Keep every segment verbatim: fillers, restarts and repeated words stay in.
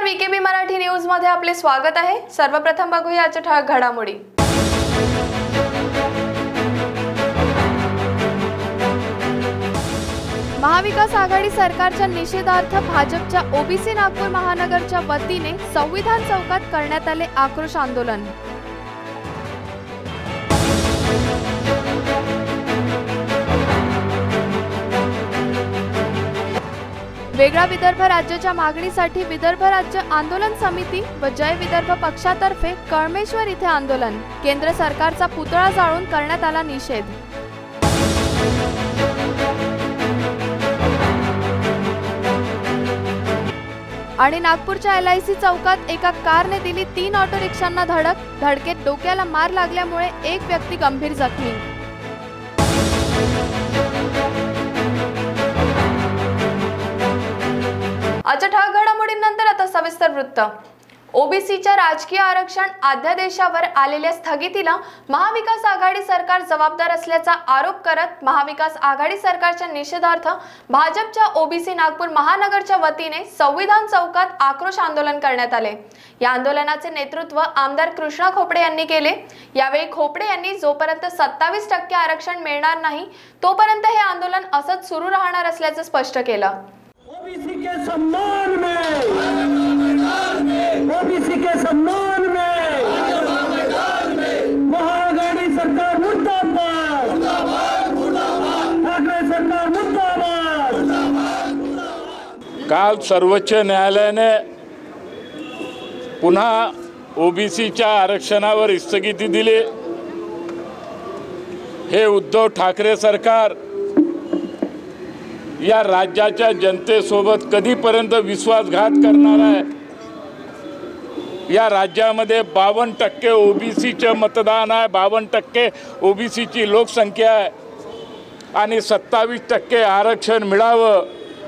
VKB Marathi news मध्ये आपले स्वागत आहे। सर्वप्रथम बघूया आजच्या ठळक घडामोडी। महाविकास आघाडी सरकारच्या निषेधार्थ भाजपच्या ओबीसी नागपूर महानगरच्या वतीने संविधान चौकात करण्यात आले आक्रोश आंदोलन। वेगळा विदर्भ राज्याच्या मागणीसाठी विदर्भ राज्य आंदोलन समिती व जय विदर्भ पक्षातर्फे कळमेश्वर इथे आंदोलन। केंद्र सरकारचा पुतळा जाळून करण्यात आला निषेध। आणि नागपूरच्या एलआयसी चौकात एका कारने दिली तीन ऑटो रिक्षांना धडक। धडकेत डोक्याला मार लागल्यामुळे एक व्यक्ती गंभीर जखमी। आजच्या ठळक घडामोडींनंतर आता सविस्तर वृत्त। ओबीसीच्या राजकीय आरक्षण अध्यादेशावर आलेल्या स्थगितीला महाविकास आघाडी सरकार जबाबदार असल्याचा आरोप करत महाविकास आघाडी सरकारच्या निषेधार्थ भाजपच्या ओबीसी नागपूर महानगरच्या वतीने संविधान चौकात आक्रोश आंदोलन करण्यात आले। या आंदोलनाचे नेतृत्व आमदार कृष्णा खोपडे यांनी केले। यावेळी खोपडे यांनी जोपर्यंत सत्तावीस टक्के आरक्षण मिळणार नाही तोपर्यंत हे आंदोलन असंच सुरू राहणार असल्याचं स्पष्ट केलं। ओबीसी के सम्मान में, ओबीसी के सम्मान में, महाआघाड़ी सरकार मुर्दाबाद, ठाकरे सरकार मुर्दाबाद। काल सर्वोच्च न्यायालयाने पुन्हा ओबीसीच्या आरक्षणावर स्थगिती दिली। हे उद्धव ठाकरे सरकार या राज्याच्या जनतेसोबत कधीपर्यंत विश्वासघात करणार आहे? या राज्यामध्ये बावन्न टक्के ओबीसीचे मतदान आहे, बावन्न टक्के ओबीसीची लोकसंख्या आहे आणि सत्तावीस टक्के आरक्षण मिळावं।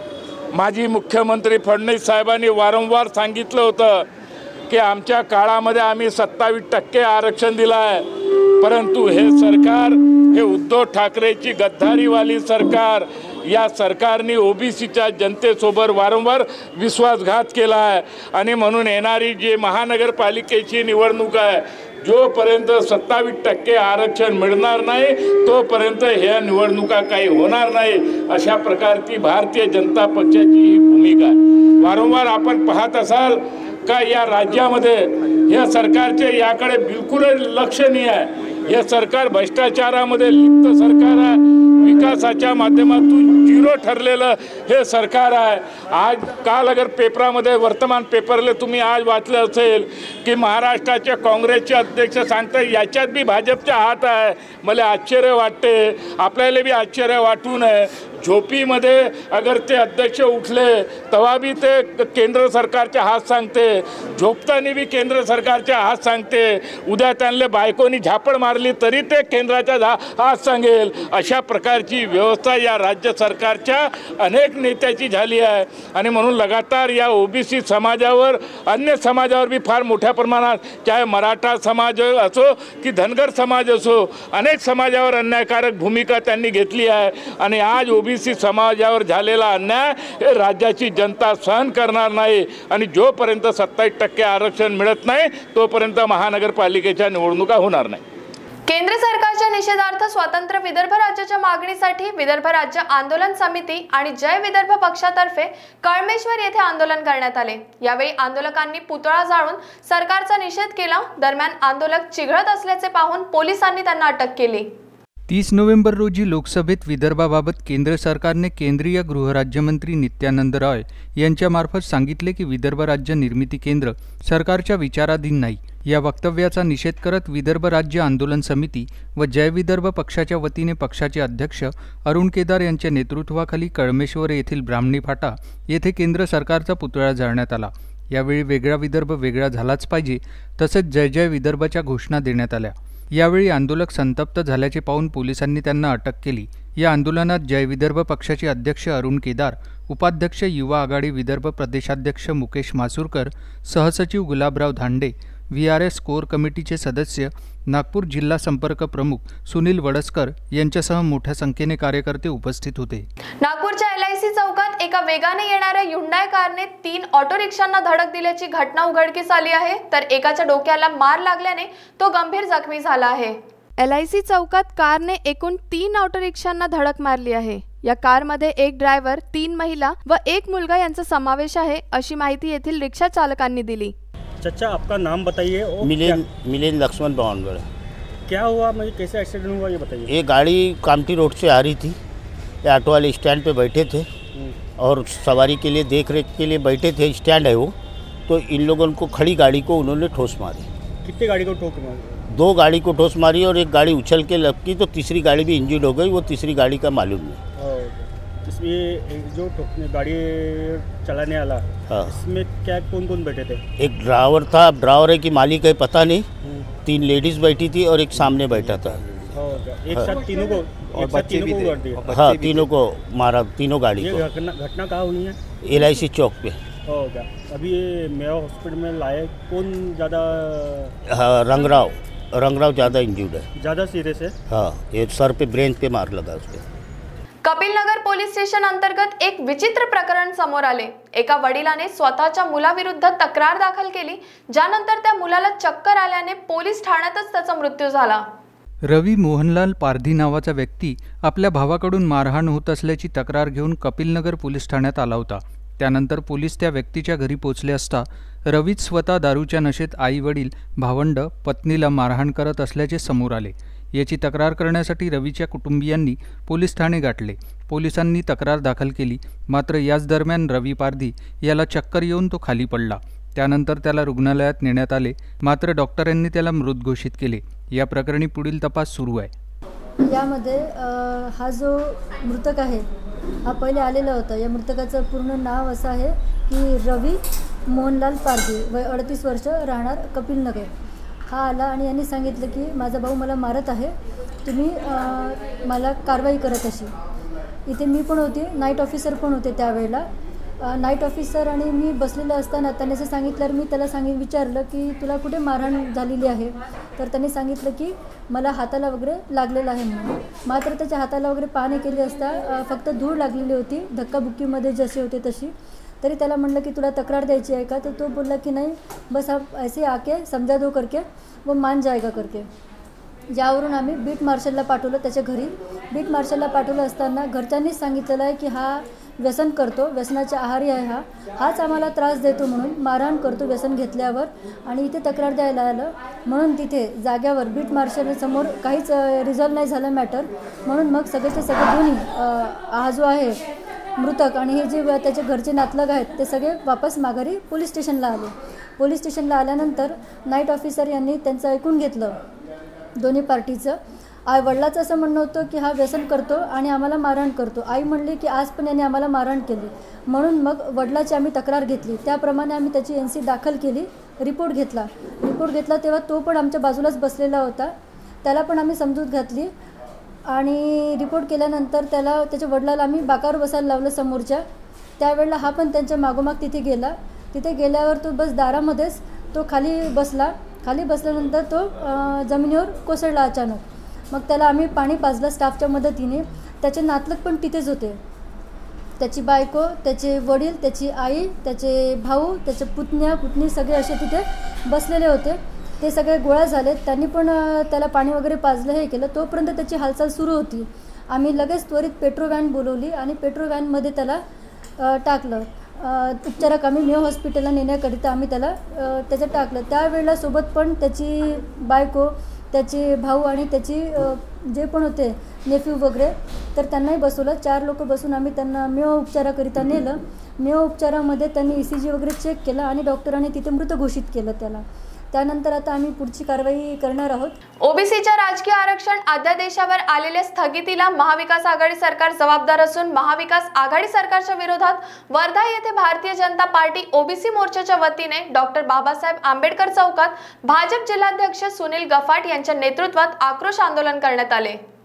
माजी मुख्यमंत्री फडणवीस साहेबांनी वारंवार सांगितलं होतं की आमच्या काळामध्ये आम्ही सत्तावीस टक्के आरक्षण दिलं आहे, परंतु हे सरकार, हे उद्धव ठाकरेची गद्दारीवाली सरकार, या सरकारने ओबीसीच्या जनतेसोबत वारंवार विश्वासघात केला आहे। आणि म्हणून येणारी जी महानगरपालिकेची निवडणूक आहे, जोपर्यंत सत्तावीस टक्के आरक्षण मिळणार नाही तोपर्यंत ह्या निवडणुका काही होणार नाही, अशा प्रकारची भारतीय जनता पक्षाची ही भूमिका आहे। वारंवार आपण पाहत असाल का या राज्यामध्ये या सरकारचे याकडे बिलकुलच लक्ष नाही आहे। हे सरकार भ्रष्टाचारामध्ये लिप्त सरकार आहे, विकासाच्या माध्यमातून झिरो ठरलेलं हे सरकार आहे। आज काल अगर पेपरामध्ये वर्तमान पेपरले तुम्ही आज वाचलं असेल की महाराष्ट्राचे काँग्रेसचे अध्यक्ष सांगतात याच्यात बी भाजपचा हात आहे। मला आश्चर्य वाटते, आपल्याला बी आश्चर्य वाटू नये। झोपीमध्ये अगर ते अध्यक्ष उठले तेव्हा बी ते केंद्र सरकारचे हात सांगते, झोपताना बी केंद्र सरकारचे हात सांगते, उद्या त्यांना बायकोनी झापड मारली तरी ते केंद्राचा हात सांगेल। अशा प्रकारची व्यवस्था या राज्य सरकारच्या अनेक नेत्याची झाली आहे। आणि म्हणून लगातार या ओबीसी समाजावर, अन्य समाजावर बी फार मोठ्या प्रमाणात, चाहे मराठा समाज असो की धनगर समाज असो, अनेक समाजावर अन्यायकारक भूमिका त्यांनी घेतली आहे। आणि आज ओबीसी समाजावर झालेला अन्याय हे राज्याची जनता सहन करणार नाही। आणि जोपर्यंत सत्तावीस टक्के आरक्षण मिळत नाही तोपर्यंत महानगरपालिकेच्या निवडणुका होणार नाही। केंद्र सरकारच्या निषेधार्थ स्वतंत्र विदर्भ राज्याच्या मागणीसाठी विदर्भ राज्य आंदोलन समिती आणि जय विदर्भ पक्षातर्फे कळमेश्वर येथे आंदोलन करण्यात आले। यावेळी आंदोलकांनी पुतळा जाळून सरकारचा निषेध केला। दरम्यान आंदोलक चिघळत असल्याचे पाहून पोलिसांनी त्यांना अटक केली। तीस नोव्हेंबर रोजी लोकसभेत विदर्भाबाबत केंद्र सरकारने केंद्रीय गृहराज्यमंत्री नित्यानंद रॉय यांच्यामार्फत सांगितले की विदर्भ राज्य निर्मिती केंद्र सरकारच्या विचाराधीन नाही। या वक्तव्याचा निषेध करत विदर्भ राज्य आंदोलन समिती व जय विदर्भ पक्षाच्या वतीने पक्षाचे अध्यक्ष अरुण केदार यांच्या नेतृत्वाखाली कळमेश्वर येथील ब्राह्मणी फाटा येथे केंद्र सरकारचा पुतळा जाळण्यात आला। यावेळी वेगळा विदर्भ वेगळा झालाच पाहिजे तसेच जय जय विदर्भच्या घोषणा देण्यात आल्या। यावेळी आंदोलक संतप्त झाल्याचे पाहून पोलिसांनी त्यांना अटक केली। या आंदोलनात जय विदर्भ पक्षाचे अध्यक्ष अरुण केदार, उपाध्यक्ष युवा आघाडी विदर्भ प्रदेशाध्यक्ष मुकेश मासुरकर, सहसचिव Gulabrao Dhande, V R S core कमिटीचे सदस्य, नागपूर जिल्हा संपर्क प्रमुख सुनील वडसकर यांच्यासह मोठ्या संख्येने कार्यकर्ते उपस्थित होते. नागपूरच्या एल आय सी चौकात एका वेगाने येणाऱ्या ह्युंडाई कारने तीन ऑटो रिक्षांना धडक दिल्याची घटना उघडकीस आली आहे, तर एकाच्या डोक्याला मार लागल्याने तो गंभीर जखमी झाला आहे. एल आय सी चौकात कारने एकूण तीन ऑटो रिक्षांना धडक मारली आहे. या कारमध्ये एक ड्रायव्हर, तीन महिला व एक मुलगा यांचा समावेश आहे, अशी माहिती येथील रिक्षा चालकांनी दिली. चाचा, आपका नाम बताइए. मिलिंद मिलिंद लक्ष्मण बावनगढ़. क्या हुआ, मुझे कैसे एक्सीडेंट हुआ ये बताइए. ये गाड़ी कामठी रोड से आ रही थी. ये ऑटो वाले स्टैंड पे बैठे थे और सवारी के लिए देख रेख के लिए बैठे थे. स्टैंड है वो, तो इन लोगों को खड़ी गाड़ी को उन्होंने ठोस मारी. कितनी गाड़ी को ठोक मारी? दो गाड़ी को ठोस मारी और एक गाड़ी उछल के लपकी, तो तीसरी गाड़ी भी इंजर्ड हो गई. वो तीसरी गाड़ी का मालूम नहीं. इसमें जो गाड़ी चलाने वाला, हाँ, इसमें क्या कौन कौन बैठे थे? एक ड्राइवर था. अब ड्राइवर है कि मालिक है पता नहीं. तीन लेडीज बैठी थी और एक सामने बैठा था. एक साथ तीनों को एक साथ तीनों को उड़ा दिया. हाँ, तीनों को मारा, तीनों गाड़ी ये को. घटना घटना कहाँ हुई है? एल आई सी चौक पे. हो गया. अभी ये मेरा हॉस्पिटल में लाए. कौन ज़्यादा? हाँ, रंगराव रंगराव ज़्यादा इंजर्ड है. ज़्यादा सीरियस है. हाँ, ये सर पे, ब्रेन पे मार लगा उसके. कपिलनगर पोलीस स्टेशन अंतर्गत एक विचित्र प्रकरण समोर आले. एका वडिलाने स्वतःच्या मुलाविरुद्ध तक्रार दाखल केली, ज्यानंतर त्या मुलाला चक्कर आल्याने पोलीस ठाण्यातच त्याचा मृत्यू झाला. रवी मोहनलाल पारधी नावाचा व्यक्ती आपल्या भावाकडून मारहाण होत असल्याची तक्रार घेऊन कपिलनगर पोलीस ठाण्यात आला होता. त्यानंतर पोलीस त्या व्यक्तीच्या घरी पोहोचले असता रवीच स्वतः दारूच्या नशेत आई वडील, भावंड, पत्नीला मारहाण करत असल्याचे समोर आले. याची तक्रार करण्यासाठी रवीच्या कुटुंबियांनी पोलीस ठाणे गाठले. पोलिसांनी तक्रार दाखल केली, मात्र याच दरम्यान रवी पारधी याला चक्कर येऊन तो खाली पडला. त्यानंतर त्याला रुग्णालयात नेण्यात आले, मात्र डॉक्टरांनी त्याला मृत घोषित केले. या प्रकरणी पुढील तपास सुरू आहे. यामध्ये हा जो मृतक आहे हा पहिले आलेला होता. या मृतकाचं पूर्ण नाव असं आहे की रवी मोहनलाल पारधी, वय अडतीस वर्ष, राहणार कपिलनगर. हा आला आणि यांनी सांगितलं की माझा भाऊ मला मारत आहे, तुम्ही मला कारवाई करत अशी. इथे मी पण होती, नाईट ऑफिसर पण होते त्यावेळेला. नाईट ऑफिसर आणि मी बसलेलं असताना त्याने असं सांगितल्यावर मी त्याला सांगित विचारलं की तुला कुठे मारहाण झालेली आहे, तर त्यांनी सांगितलं की मला हाताला वगैरे लागलेलं आहे म्हणून. मात्र त्याच्या हाताला वगैरे पाहणी केली असता फक्त धूळ लागलेली होती, धक्काबुक्कीमध्ये जसे होते तशी. तरी त्याला म्हणलं की तुला तक्रार द्यायची आहे का, तर तो बोलला की नाही, बस आप ऐसे आके समजा दो करके वो मान जाएगा करके. ज्यावरून आम्ही बीट मार्शलला पाठवलं त्याच्या घरी. बीट मार्शलला पाठवलं असताना घरच्यांनीच सांगितलेलं आहे की हा व्यसन करतो, व्यसनाच्या आहारी आहे, हा हाच आम्हाला त्रास देतो म्हणून मारहाण करतो व्यसन घेतल्यावर, आणि इथे तक्रार द्यायला आलं. म्हणून तिथे जाग्यावर बीट मार्शलसमोर काहीच रिझॉल्व नाही झालं मॅटर. म्हणून मग सगळेचे सगळे दोन्ही हा जो आहे मृतक आणि हे जे त्याचे घरचे नातलग आहेत ते सगळे वापस माघारी पोलीस स्टेशनला आले. पोलीस स्टेशनला आल्यानंतर नाईट ऑफिसर यांनी त्यांचं ऐकून घेतलं दोन्ही पार्टीचं. आई वडिलाचं असं म्हणणं होतं की हा व्यसन करतो आणि आम्हाला मारहाण करतो. आई म्हणली की आज पण यांनी आम्हाला मारहाण केली. म्हणून मग वडिलाची आम्ही तक्रार घेतली, त्याप्रमाणे आम्ही त्याची एन सी दाखल केली. रिपोर्ट घेतला रिपोर्ट घेतला तेव्हा तो पण आमच्या बाजूलाच बसलेला होता. त्याला पण आम्ही समजूत घातली आणि रिपोर्ट केल्यानंतर त्याला त्याच्या वडिलाला आम्ही बाकावर बसायला लावलं समोरच्या. त्यावेळेला हा पण त्यांच्या मागोमाग तिथे गेला. तिथे गेल्यावर तो बस दारामध्येच तो खाली बसला. खाली बसल्यानंतर तो जमिनीवर कोसळला अचानक. मग त्याला आम्ही पाणी पाजलं स्टाफच्या मदतीने. त्याचे नातलग पण तिथेच होते, त्याची बायको, त्याचे वडील, त्याची आई, त्याचे भाऊ, त्याचे पुतण्या पुतणी सगळे असे तिथे बसलेले होते. ते सगळे गोळा झाले. त्यांनी पण त्याला पाणी वगैरे पाजलं, हे केलं. तोपर्यंत त्याची हालचाल सुरू होती. आम्ही लगेच त्वरित पेट्रो व्हॅन बोलवली आणि पेट्रो व्हॅनमध्ये त्याला टाकलं. उपचाराक आम्ही मेयो हॉस्पिटलला नेण्याकरिता आम्ही त्याला त्याचं टाकलं. त्यावेळेला सोबत पण त्याची बायको, त्याचे भाऊ आणि त्याची जे पण होते नेफ्यू वगैरे, तर त्यांनाही बसवलं. चार लोक बसून आम्ही त्यांना मेयो उपचाराकरिता नेलं. मेयो उपचारामध्ये त्यांनी ई सी जी वगैरे चेक केलं आणि डॉक्टरांनी तिथे मृत घोषित केलं त्याला. त्यानंतर आता आम्ही पुढची कारवाई करणार आहोत. ओबीसीच्या राजकीय आरक्षण अध्यादेशावर आलेल्या स्थगितीला महाविकास आघाडी सरकार जबाबदार असून महाविकास आघाडी सरकारच्या विरोधात वर्धा येथे भारतीय जनता पार्टी ओबीसी मोर्चाच्या वतीने डॉक्टर बाबासाहेब आंबेडकर चौकात भाजप जिल्हाध्यक्ष सुनील गफाट यांच्या नेतृत्वात आक्रोश आंदोलन करण्यात आले.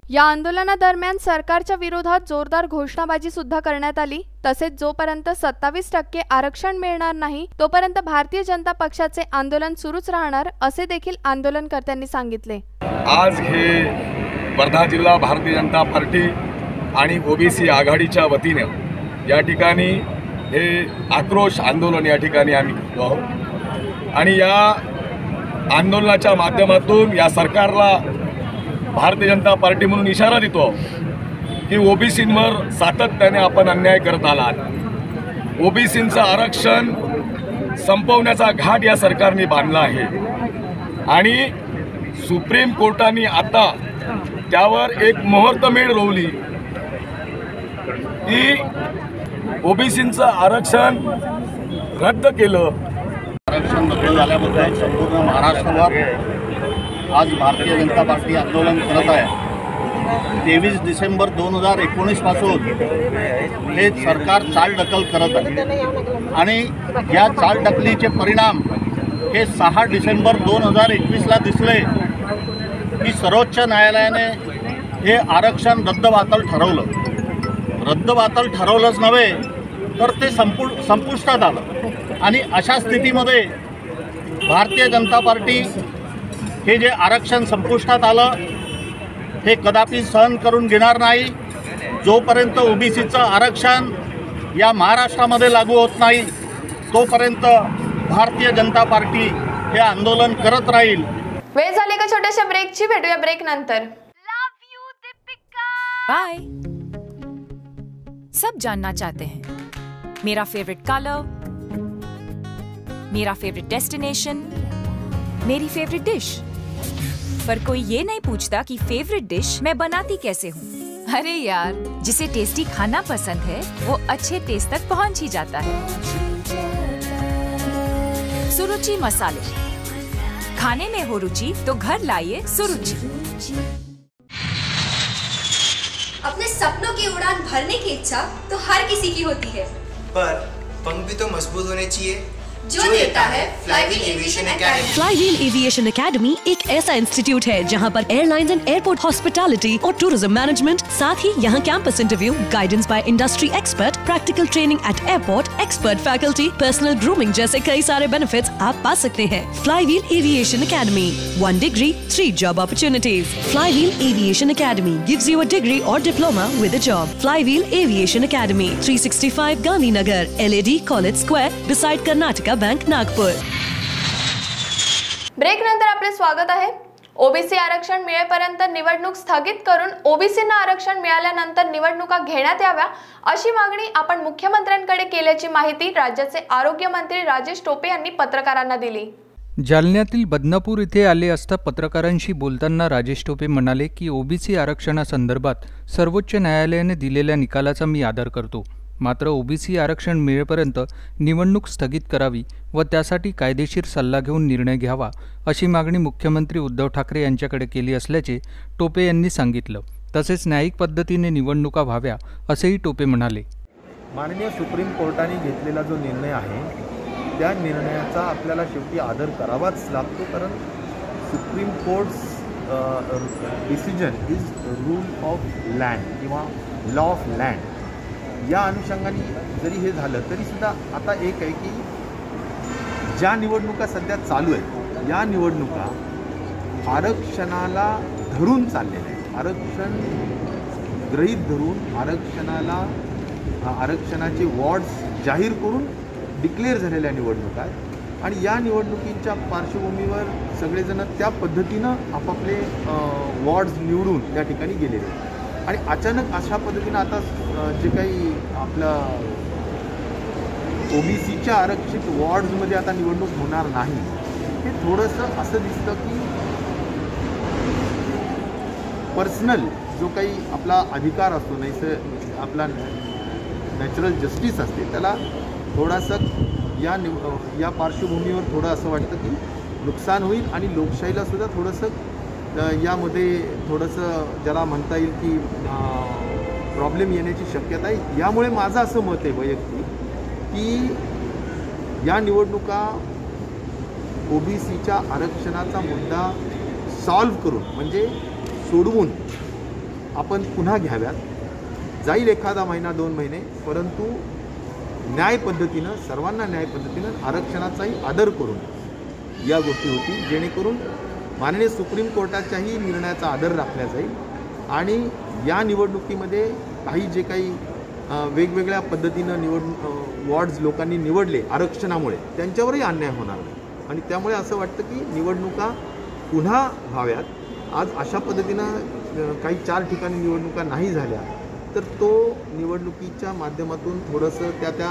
या आंदोलनादरम्यान सरकारच्या विरोधात जोरदार घोषणाबाजी सुद्धा करण्यात आली। तसेच जोपर्यंत सत्तावीस टक्के आरक्षण मिळणार नाही तोपर्यंत भारतीय जनता पक्षाचे आंदोलन सुरूच राहणार असे देखील आंदोलनकर्त्यांनी सांगितले। आज हे वर्धा जिल्हा भारतीय जनता पार्टी आणि ओबीसी आघाडीच्या वतीने या ठिकाणी हे आक्रोश आंदोलन या ठिकाणी आम्ही करतो आहोत आणि या आंदोलनाच्या माध्यमातून या सरकारला भारतीय जनता पार्टी म्हणून इशारा देतो की ओबीसींवर सातत्याने आपण अन्याय करत आलात। ओबीसींचं आरक्षण संपवण्याचा घाट या सरकारने बांधला आहे आणि सुप्रीम कोर्टाने आता त्यावर एक मुहूर्तमेढ रोवली की ओबीसींचं आरक्षण रद्द केलं। आरक्षण रद्द झाल्याबद्दल संपूर्ण महाराष्ट्रभर आज भारतीय जनता पार्टी आंदोलन करत आहे। तेवीस डिसेंबर दोन हजार एकोणीस पासून हे सरकार चालढकल करत आहे आणि या चालढकलीचे परिणाम हे सहा डिसेंबर दोन हजार एकवीसला दिसले की सर्वोच्च न्यायालयाने हे आरक्षण रद्दबातल ठरवलं। रद्दबातल ठरवलंच नव्हे तर ते संपु संपुष्टात आलं आणि अशा स्थितीमध्ये भारतीय जनता पार्टी हे जे आरक्षण संपुष्टात आलं हे कदापि सहन करून घेणार नाही। जोपर्यंत ओबीसीचं आरक्षण या महाराष्ट्रामध्ये लागू होत नाही तोपर्यंत भारतीय जनता पार्टी हे आंदोलन करत राहील। वेळ झाली का छोट्याशा ब्रेकची, भेटूया ब्रेक नंतर। बाय। सब जानना चाहते हैं मेरा फेवरेट कलर, मेरा फेवरेट डेस्टिनेशन, मेरी फेवरेट डिश, पर कोई ये नहीं पूछता कि फेवरेट डिश मैं बनाती कैसे हूँ। अरे यार, जिसे टेस्टी खाना पसंद है वो अच्छे टेस्ट तक पहुँच ही जाता है। सुरुचि मसाले, खाने में हो रुचि तो घर लाइए सुरुचि। अपने सपनों की उड़ान भरने की इच्छा तो हर किसी की होती है, पर पंख भी तो मजबूत होने चाहिए जो देता है Flywheel aviation academy. Flywheel aviation academy एक ऐसा इंस्टीट्यूट है जहां पर एयरलाइंस एंड एयरपोर्ट हॉस्पिटैलिटी और टूरिज्म मैनेजमेंट, साथ ही यहां campus interview, guidance by industry expert, practical training at airport, expert faculty, personal grooming जैसे कई सारे बेनिफिट्स आप पा सकते हैं। Flywheel aviation academy, one degree three job opportunities. Flywheel aviation academy gives you a degree और diploma with a job. Flywheel aviation academy, three sixty five Gandhinagar, L A D college square, beside Karnataka bank, Nagpur. Break नंतर आपले स्वागत आहे। OBC आरक्षण मिळेपर्यंत निवडणूक स्थगित करून ओबीसींना आरक्षण मिळाल्यानंतर निवडणुका घेण्यात याव्या अशी मागणी आपण मुख्यमंत्र्यांकडे केल्याची माहिती राज्याचे आरोग्य मंत्री राजेश टोपे यांनी पत्रकारांना दिली। जालन्यातील बदनापूर येथे आले असता पत्रकारांशी बोलताना राजेश टोपे म्हणाले की ओबीसी आरक्षणासंदर्भात सर्वोच्च न्यायालयाने दिलेल्या निकालाचा मी आदर करतो, मात्र ओबीसी आरक्षण मिळेपर्यंत निवडणूक स्थगित करावी व त्यासाठी कायदेशीर सल्ला घेऊन निर्णय घ्यावा अशी मागणी मुख्यमंत्री उद्धव ठाकरे यांच्याकडे केली असल्याचे टोपे यांनी सांगितलं। तसेच न्यायिक पद्धतीने निवडणुका व्हाव्या असेही टोपे म्हणाले। माननीय सुप्रीम कोर्टाने घेतलेला जो निर्णय आहे त्या निर्णयाचा आपल्याला शेवटी आदर करावाच लागतो, कारण supreme court's decision is rule of land किंवा लॉ ऑफ लँड। या अनुषंगाने जरी हे झालं तरी सुद्धा आता एक आहे की ज्या निवडणुका सध्या चालू आहेत या निवडणुका आरक्षणाला धरून चाललेल्या आहेत। आरक्षण गृहीत धरून आरक्षणाला आरक्षणाचे वॉर्ड्स जाहीर करून डिक्लेअर झालेल्या निवडणुका आहेत आणि या निवडणुकीच्या पार्श्वभूमीवर सगळेजण त्या पद्धतीनं आपापले वॉर्ड्स निवडून त्या ठिकाणी गेलेले आहेत आणि अचानक अशा पद्धतीनं आता जे काही आपल्या ओबीसीच्या आरक्षित वॉर्ड्समध्ये आता निवडणूक होणार नाही हे थोडंसं असं दिसतं की पर्सनल जो काही आपला अधिकार असतो, नैस आपला नॅचरल जस्टिस असते, त्याला थोडासा या निव या पार्श्वभूमीवर थोडं असं वाटतं की नुकसान होईल आणि लोकशाहीला सुद्धा थोडंसं यामध्ये थोडंसं ज्याला म्हणता येईल की प्रॉब्लेम येण्याची शक्यता आहे। यामुळे माझं असं मत आहे वैयक्तिक की या निवडणुका ओबीसीच्या आरक्षणाचा मुद्दा सॉल्व्ह करून म्हणजे सोडवून आपण पुन्हा घ्याव्यात. जाईल एखादा महिना दोन महिने, परंतु न्याय पद्धतीनं, सर्वांना न्याय पद्धतीनं आरक्षणाचाही आदर करून या गोष्टी होती, जेणेकरून माननीय सुप्रीम कोर्टाच्याही निर्णयाचा आदर राखला जाईल आणि या निवडणुकीमध्ये काही जे काही वेगवेगळ्या पद्धतीनं निवड वॉर्ड्स लोकांनी निवडले आरक्षणामुळे, त्यांच्यावरही अन्याय होणार नाही. आणि त्यामुळे असं वाटतं की निवडणुका पुन्हा व्हाव्यात. आज अशा पद्धतीनं काही चार ठिकाणी निवडणुका नाही झाल्या तर तो निवडणुकीच्या माध्यमातून थोडंसं त्या त्या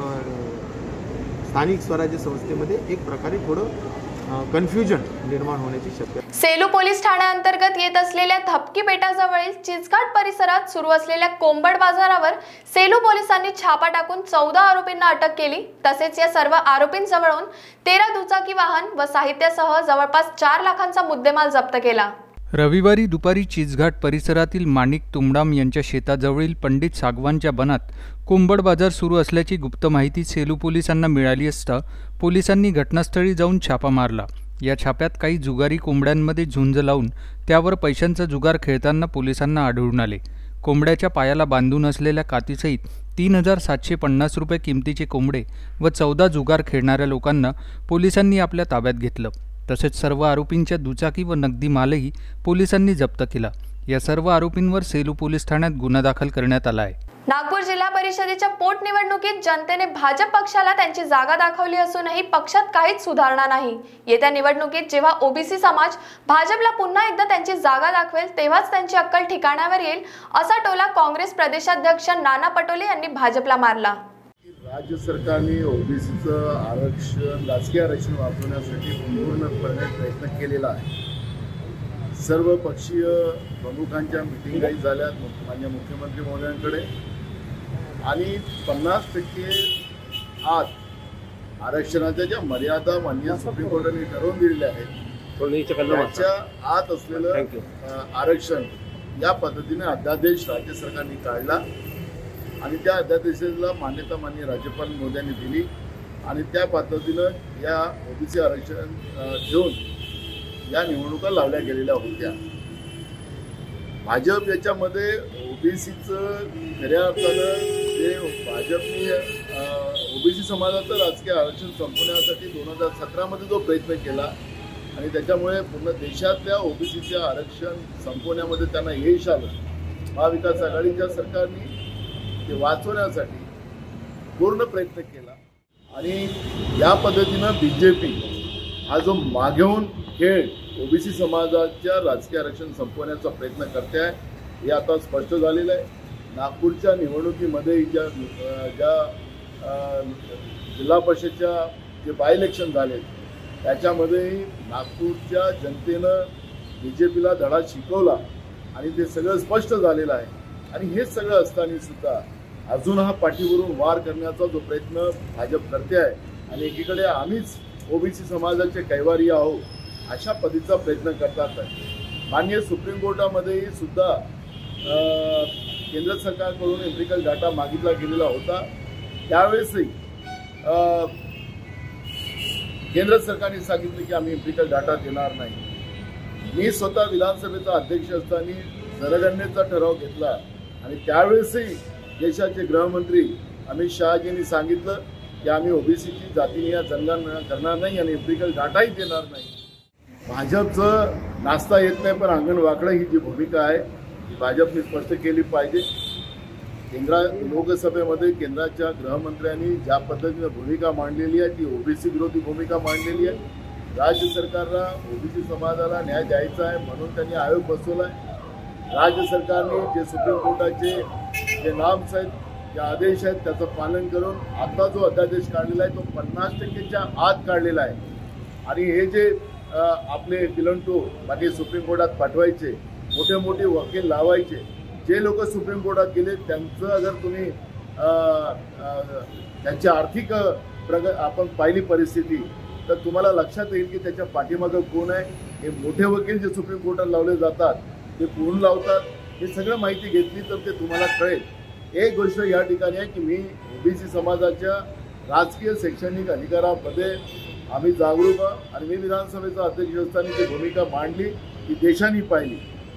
स्थानिक स्वराज्य संस्थेमध्ये एक प्रकारे थोडं कन्फ्युजन निर्माण होण्याची शक्यता. सेलू पोलीस ठाण्याअंतर्गत येत असलेल्या थपकी बेटाजवळील चिचघाट परिसरात सुरू असलेल्या कोंबड बाजारावर सेलू पोलिसांनी छापा टाकून चौदा आरोपींना अटक केली. तसेच या सर्व आरोपींजवळून तेरा दुचाकी वाहन व साहित्यासह जवळपास चार लाखांचा मुद्देमाल जप्त केला. रविवारी दुपारी चिचघाट परिसरातील माणिक तुमडाम यांच्या शेताजवळील पंडित सागवानच्या बनात कोंबड बाजार सुरू असल्याची गुप्त माहिती सेलू पोलिसांना मिळाली असता पोलिसांनी घटनास्थळी जाऊन छापा मारला. या छाप्यात काही जुगारी कोंबड्यांमध्ये झुंज लावून त्यावर पैशांचा जुगार खेळताना पोलिसांना आढळून आले. कोंबड्याच्या पायाला बांधून असलेल्या कातीसहित तीन हजार सातशे पन्नास रुपये किमतीचे कोंबडे व चौदा जुगार खेळणाऱ्या लोकांना पोलिसांनी आपल्या ताब्यात घेतलं. तसेच सर्व आरोपींच्या दुचाकी व नगदी मालही पोलिसांनी जप्त केला. या सर्व आरोपींवर सेलू पोलीस ठाण्यात गुन्हा दाखल करण्यात आला आहे. नागपूर जिल्हा परिषदेच्या पोटनिवडणुकीत जनतेने भाजप पक्षाला त्यांची जागा दाखवली असूनही पक्षात काहीच सुधारणा नाही. येत्या निवडणुकीत जेव्हा ओबीसी समाज भाजपला पुन्हा एकदा त्यांची जागा दाखवेल तेव्हाच त्यांची अक्कल ठिकाणावर येईल, असा टोला काँग्रेस प्रदेशाध्यक्ष नाना पटोले यांनी भाजपला मारला. राज्य सरकारने ओबीसीचं आरक्षण, राजकीय आरक्षण वाचवण्यासाठी पूर्णपणे प्रयत्न केलेला आहे. सर्व पक्षीय प्रमुखांच्या मिटिंगाही झाल्या माननीय मुख्यमंत्री महोदयांकडे आणि पन्नास टक्के आत आरक्षणाच्या ज्या मर्यादा माननीय सुप्रीम कोर्टाने ठरवून दिलेल्या आहेत त्याच्या आत असलेलं आरक्षण या पद्धतीने अध्यादेश राज्य सरकारने काढला आणि त्या अध्यादेशाला मान्यता माननीय राज्यपाल महोदयांनी दिली आणि त्या पद्धतीनं या ओबीसी आरक्षण घेऊन या निवडणुका लावल्या गेलेल्या होत्या. भाजप याच्यामध्ये ओबीसीचं खऱ्या अर्थानं जे भाजपने ओबीसी समाजाचं राजकीय आरक्षण संपवण्यासाठी दोन हजार सतरामध्ये जो प्रयत्न केला आणि त्याच्यामुळे पूर्ण देशातल्या ओबीसीचं आरक्षण संपवण्यामध्ये त्यांना यश आलं. महाविकास आघाडीच्या सरकारने ते वाचवण्यासाठी पूर्ण प्रयत्न केला आणि या पद्धतीनं बी जे पी हा जो मागेहून खेळ ओबीसी समाजाच्या राजकीय आरक्षण संपवण्याचा प्रयत्न करते आहे हे आता स्पष्ट झालेलं आहे. नागपूरच्या निवडणुकीमध्ये ज्या ज्या जिल्हा परिषदच्या जे बाय इलेक्शन झाले त्याच्यामध्येही नागपूरच्या जनतेनं बी जे पीला धडा शिकवला आणि ते सगळं स्पष्ट झालेलं आहे. आणि हेच सगळं असताना सुद्धा अजून हा पाठीवरून वार करण्याचा जो प्रयत्न भाजप करते आहे आणि एकीकडे आम्हीच ओबीसी समाजाचे कैवारी आहोत अशा पद्धतीचा प्रयत्न करतात आहे. माननीय सुप्रीम कोर्टामध्येही सुद्धा केंद्र सरकारकडून एम्पिरिकल डाटा मागितला गेलेला होता. त्यावेळेसही केंद्र सरकारने सांगितले की आम्ही एम्पिरिकल डाटा देणार नाही. मी स्वतः विधानसभेचा अध्यक्ष असताना जनगणनेचा ठराव घेतला आणि त्यावेळेसही देशाचे गृहमंत्री अमित शहाजींनी सांगितलं की आम्ही ओबीसीची जातीनिहाय जनगणना करणार नाही आणि एम्पिरिकल डाटाही देणार नाही. भाजपचं नाचता येत नाही पण अंगण वाकडं ही जी भूमिका आहे ती भाजपने स्पष्ट केली पाहिजे. केंद्र लोकसभेमध्ये केंद्राच्या गृहमंत्र्यांनी ज्या पद्धतीनं भूमिका मांडलेली आहे ती ओबीसी विरोधी भूमिका मांडलेली आहे. राज्य सरकारला ओबीसी समाजाला न्याय द्यायचा आहे म्हणून त्यांनी आयोग बसवला आहे. राज्य सरकारने जे सुप्रीम कोर्टाचे जे नॉर्म्स आहेत जे आदेश आहेत त्याचं पालन करून आता जो अध्यादेश काढलेला आहे तो पन्नास टक्केच्या आत काढलेला आहे. आणि हे जे आपले पिलंटू बाकी सुप्रीम कोर्टात पाठवायचे, मोठे मोठे वकील लावायचे, जे लोक सुप्रीम कोर्टात गेले त्यांचं अगर तुम्ही त्यांची आर्थिक प्रग आपण पाहिली परिस्थिती तर तुम्हाला लक्षात येईल की त्याच्या पाठीमागं कोण आहे. हे मोठे वकील जे सुप्रीम कोर्टात लावले जातात ते कोण लावतात हे सगळं माहिती घेतली तर ते तुम्हाला कळेल. एक गोष्ट या ठिकाणी आहे की मी ओबीसी समाजाच्या राजकीय शैक्षणिक अधिकारामध्ये आम्ही जागरूक आहोत आणि मी विधानसभेचा अध्यक्ष असताना ती भूमिका मांडली ती देशाने पाहिली.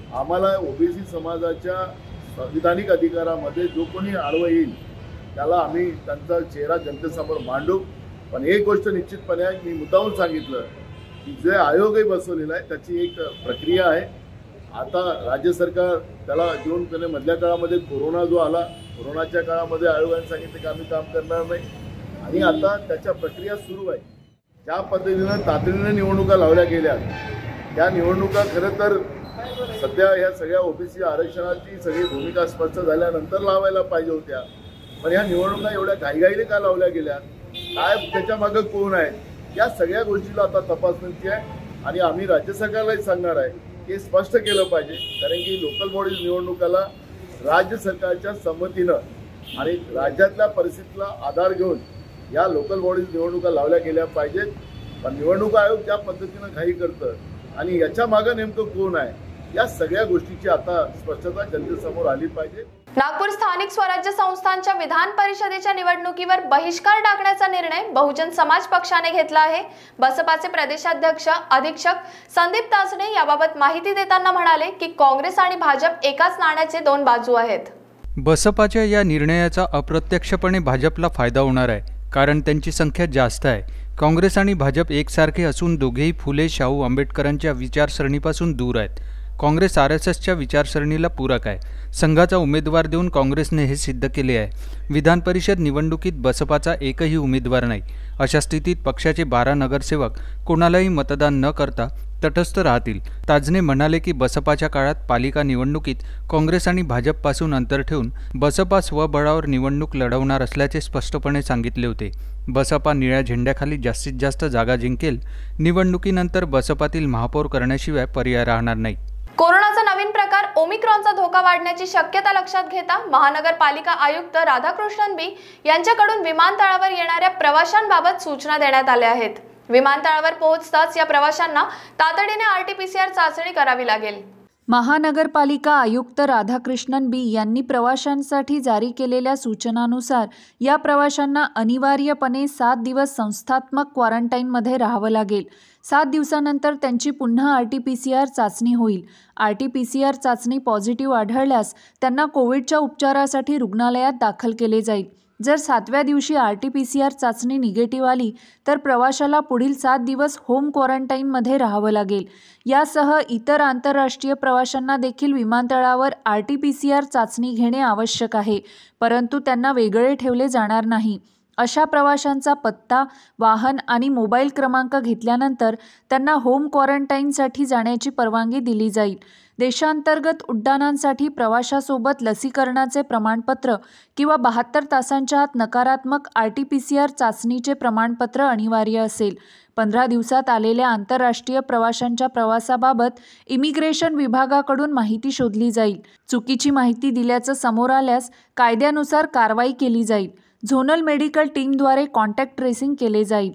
आम्हाला ओबीसी समाजाच्या संविधानिक अधिकारामध्ये जो कोणी आडवं येईल त्याला आम्ही त्यांचा चेहरा जनतेसमोर मांडू. पण एक गोष्ट निश्चितपणे आहे, मी मुद्दामून सांगितलं की जे आयोगही बसवलेला आहे त्याची एक प्रक्रिया आहे. आता राज्य सरकार त्याला जून त्याने मधल्या काळामध्ये कोरोना जो आला, कोरोनाच्या काळामध्ये आयोगाने सांगितलं की आम्ही काम करणार नाही आणि आता त्याच्या प्रक्रिया सुरू आहे. ज्या पद्धतीनं तातडीनं निवडणुका लावल्या गेल्या त्या निवडणुका खरं तर सध्या ह्या सगळ्या ओबीसी आरक्षणाची सगळी भूमिका स्पष्ट झाल्यानंतर लावायला पाहिजे होत्या. पण ह्या निवडणुका एवढ्या घाईघाईने का लावल्या गेल्या, काय त्याच्या मागं कोण आहे, या सगळ्या गोष्टीला आता तपासण्याची आहे आणि आम्ही राज्य सरकारलाही सांगणार आहे की स्पष्ट केलं पाहिजे. कारण की लोकल बॉडीज निवडणुकाला राज्य सरकारच्या संमतीनं आणि राज्यातल्या परिस्थितीला आधार घेऊन या लोकल बॉडीज निवडणुका लावल्या गेल्या पाहिजेत. पण निवडणूक आयोग ज्या पद्धतीनं घाई करतं आणि याच्या मागं नेमकं कोण आहे, या सगळ्या गोष्टीची आता स्पष्टता जनतेसमोर आली पाहिजे. नागपूर स्थानिक स्वराज्य संस्थांच्या विधान परिषदेच्या निवडणुकीवर बहिष्कार टाकण्याचा निर्णय बहुजन समाज पक्षाने घेतला आहे. बसपाचे प्रदेशाध्यक्ष अधीक्षक संदीप तासणे याबाबत माहिती देताना म्हणाले की काँग्रेस आणि भाजप एकाच नाण्याचे दोन बाजू आहेत. बसपाच्या या निर्णयाचा अप्रत्यक्षपणे भाजपला फायदा होणार आहे, कारण त्यांची संख्या जास्त आहे. काँग्रेस आणि भाजप एकसारखे असून दोघेही फुले शाहू आंबेडकरांच्या विचारसरणीपासून दूर आहेत. काँग्रेस आर एस एसच्या विचारसरणीला पूरक आहे. संघाचा उमेदवार देऊन काँग्रेसने हे सिद्ध केले आहे. विधान परिषद निवडणुकीत बसपाचा एकही उमेदवार नाही. अशा स्थितीत पक्षाचे बारा नगरसेवक कोणालाही मतदान न करता तटस्थ राहतील. ताजने म्हणाले की बसपाच्या काळात पालिका निवडणुकीत काँग्रेस आणि भाजपपासून अंतर ठेवून बसपा स्वबळावर निवडणूक लढवणार असल्याचे स्पष्टपणे सांगितले होते. बसपा निळ्या झेंड्याखाली जास्तीत जास्त जागा जिंकेल. निवडणुकीनंतर बसपातील महापौर करण्याशिवाय पर्याय राहणार नाही. कोरोनाचा नवीन प्रकार ओमिक्रॉनचा धोका वाढण्याची शक्यता लक्षात घेता महानगरपालिका आयुक्त राधाकृष्णन बी यांच्याकडून विमानतळावर येणाऱ्या प्रवाशांबाबत सूचना देण्यात आल्या आहेत. विमानतळावर पोहोचताच या प्रवाशांना तातडीने R T P C R चाचणी करावी लागेल. महानगरपालिका आयुक्त राधाकृष्णन बी यांनी प्रवाशांसाठी जारी केलेल्या सूचनानुसार या प्रवाशांना अनिवार्यपणे सात दिवस संस्थात्मक क्वारंटाईनमध्ये राहावं लागेल. सात दिवसानंतर त्यांची पुन्हा R T P C R चाचणी होईल. R T P C R चाचणी पॉझिटिव्ह आढळल्यास त्यांना कोविडच्या उपचारासाठी रुग्णालयात दाखल केले जाईल. जर सातव्या दिवशी R T P C R चाचणी निगेटिव्ह आली तर प्रवाशाला पुढील सात दिवस होम क्वारंटाईनमध्ये राहावं लागेल. यासह इतर आंतरराष्ट्रीय प्रवाशांना देखील विमानतळावर R T P C R चाचणी घेणे आवश्यक आहे, परंतु त्यांना वेगळे ठेवले जाणार नाही. अशा प्रवाशांचा पत्ता, वाहन आणि मोबाईल क्रमांक घेतल्यानंतर त्यांना होम क्वारंटाईनसाठी जाण्याची परवानगी दिली जाईल. देशांतर्गत उड्डाणांसाठी प्रवाशासोबत लसीकरणाचे प्रमाणपत्र किंवा बहात्तर तासांच्या आत नकारात्मक R T P C R चाचणीचे प्रमाणपत्र अनिवार्य असेल. पंधरा दिवसात आलेल्या आंतरराष्ट्रीय प्रवाशांच्या प्रवासाबाबत इमिग्रेशन विभागाकडून माहिती शोधली जाईल. चुकीची माहिती दिल्याचं समोर आल्यास कायद्यानुसार कारवाई केली जाईल. झोनल मेडिकल टीमद्वारे कॉन्टॅक्ट ट्रेसिंग केले जाईल.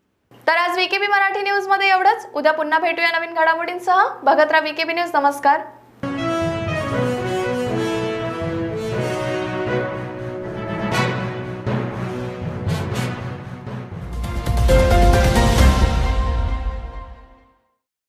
तर आज व्हीकेबी मराठी न्यूज मध्ये एवढंच. उद्या पुन्हा भेटूया नवीन घडामोडींसह. बघत राहा व्हीकेबी न्यूज. नमस्कार.